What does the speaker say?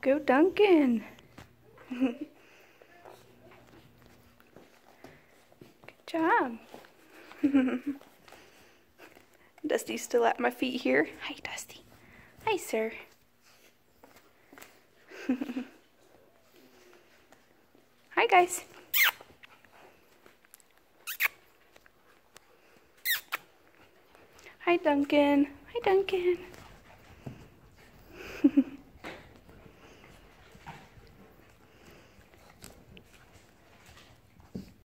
Go Duncan. Good job. Dusty's still at my feet here. Hi, Dusty. Hi, sir. Hi, guys. Hi, Duncan. Hi, Duncan.